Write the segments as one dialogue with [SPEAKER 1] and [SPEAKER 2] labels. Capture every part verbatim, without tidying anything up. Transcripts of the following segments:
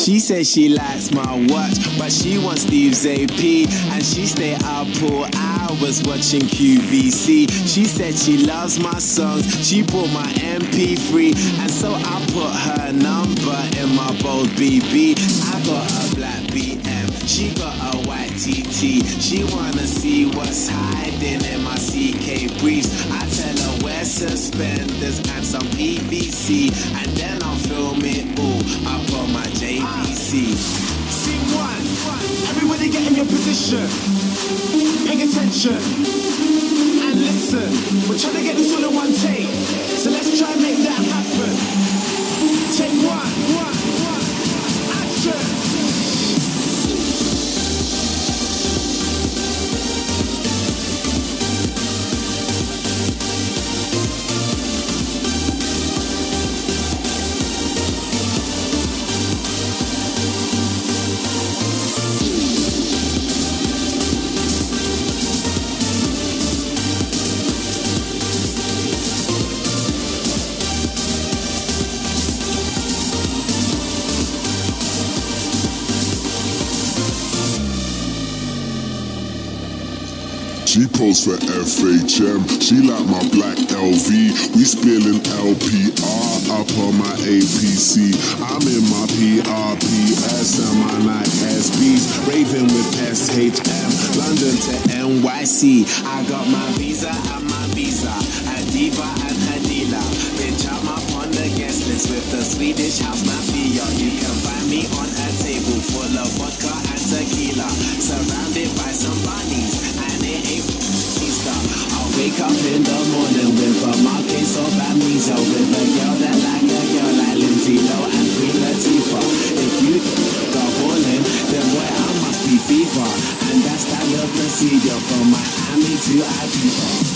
[SPEAKER 1] She says she likes my watch, but she wants Steve's A P, and she stay up all hours watching Q V C. She said she loves my songs, she bought my M P three, and so I put her number in my bold B B. I got a black B M, she got a white T T. She wanna see what's hiding in my C K briefs. I tell her wear suspenders and some P V C, and then I'll film it all up on my J V C. Scene one, everybody get in your position. Pay attention and listen. We're trying to get this all in one take, so let's try and make that happen. Take one, one, one, action.
[SPEAKER 2] She posed for F H M, she like my black L V. We spilling L P R up on my A P C. I'm in my P R P S and my night S Bs, raving with S H M, London to N Y C. I got my visa and my visa, a diva and a dealer. Bitch, I'm up on the guest list with the Swedish house mafia. You can find me on a table full of vodka and tequila, surrounded by some bunnies, and it ain't Easter. I'll wake up in the morning with a marquise of amnesia, with a girl that like a girl like Lindsay Lowe and Queen Latifah. If you go ballin', then boy I must be fever, and that's standard procedure from Miami to Ibiza.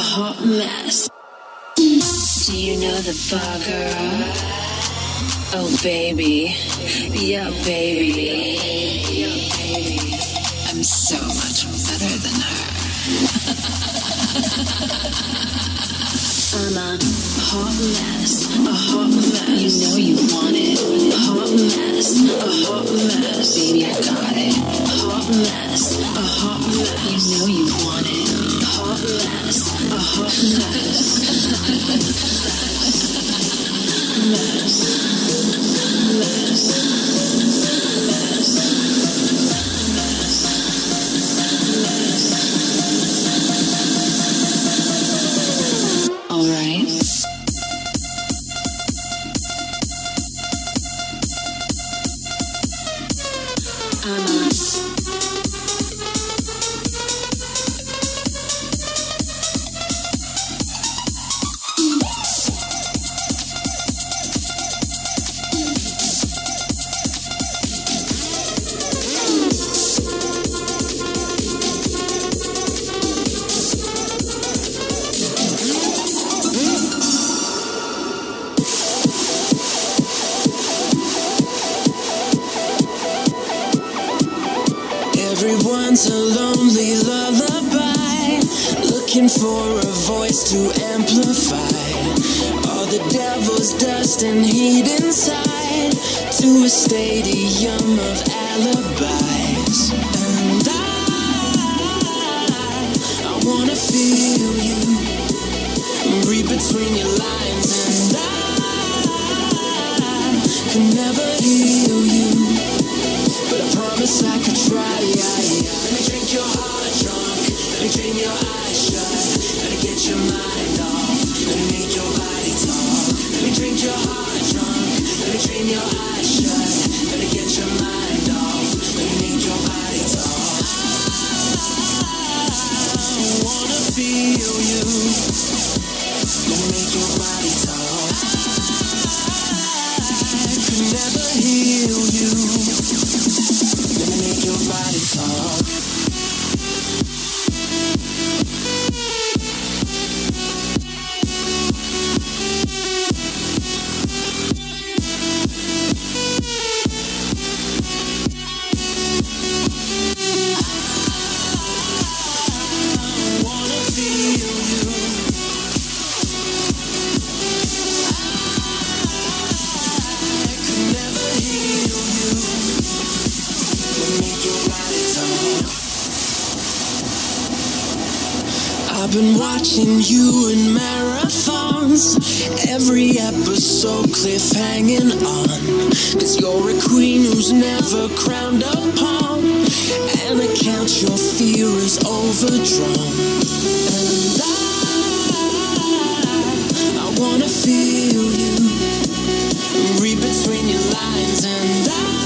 [SPEAKER 3] hot mess. Do you know the bar girl? Oh baby, yeah baby, yeah baby. I'm so much better than her. I'm a hot mess, a hot mess. You know you want it. A hot mess, a hot mess. Baby, I got it. A hot mess, a hot mess. You know you want it. A hot mess, a hot mess. Mess, mess, mess, mess, mess. All right. I'm a Everyone's a lonely lullaby, looking for a voice to amplify all the devil's dust and heat inside, to a stadium of alibis. And I, I wanna feel you, read between your lines, and I can never heal you, but I promise I could try. Let me drink your heart drunk, let me dream your eyes shut, let me get your mind off, let me make your body talk. Let me drink your heart drunk, let me dream your eyes shut, let me get your mind off, let me make your body talk. I wanna feel you, let me make your body talk. I could never heal you, let me make your body talk. I wanna feel you. I could never heal you. Let me make your body talk. I've been watching you in marathons, every episode cliff hanging on, cause you're a queen who's never crowned upon, and I count your fear is overdrawn. And I, I wanna feel you, read between your lines, and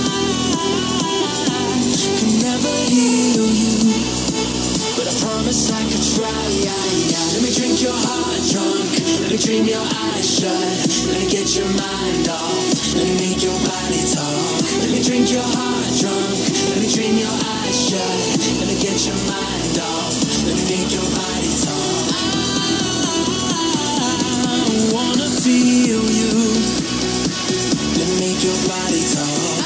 [SPEAKER 3] I can never heal you, but I promise I could try. Let me drink your heart drunk, let me dream your eyes shut, let me get your mind off, let me make your body talk. Let me drink your heart drunk, let me dream your eyes shut, let me get your mind off, let me make your body talk. I wanna feel you, let me make your body talk.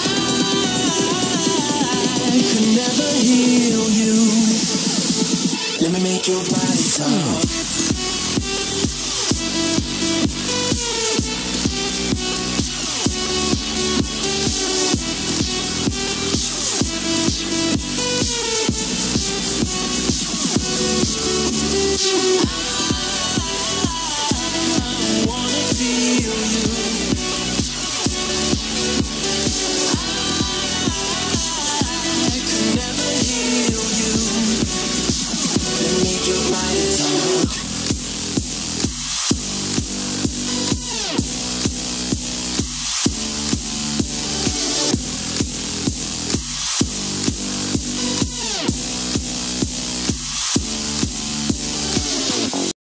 [SPEAKER 3] I could never heal you, let me make your body talk.